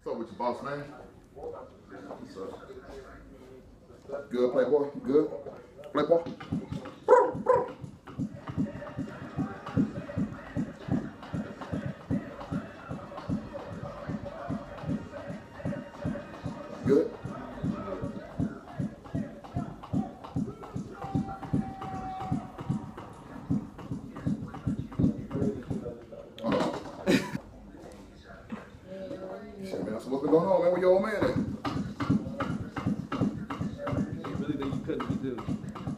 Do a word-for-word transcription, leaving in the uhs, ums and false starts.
What's up with your boss, man? What's up? Good, Playboy? Good? Playboy? Good? Shit, man, so what's been going on, man? Where your old man at? You really think you couldn't be doing?